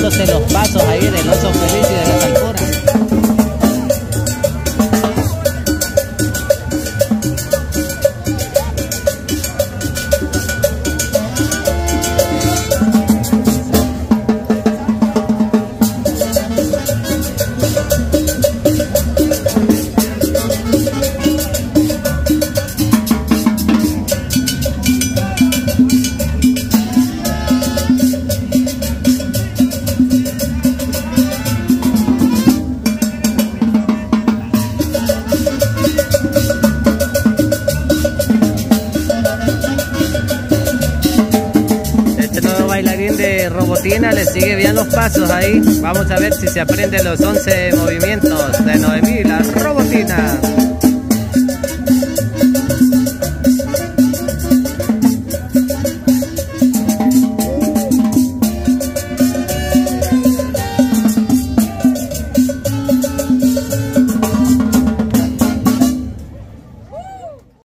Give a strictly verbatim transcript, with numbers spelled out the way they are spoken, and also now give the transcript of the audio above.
aprendiéndose los pasos ahí del oso feliz y de la salpura. Bailarín de Robotina le sigue bien los pasos ahí. Vamos a ver si se aprende los once movimientos de Noemí, la Robotina.